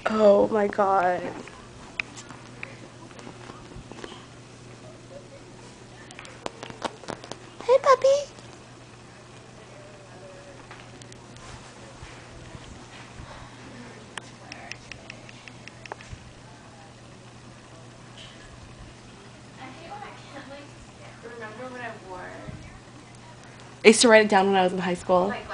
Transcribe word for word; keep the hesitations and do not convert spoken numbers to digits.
Oh my god. Hey, puppy. Remember what I wore? I used to write it down when I was in high school. Like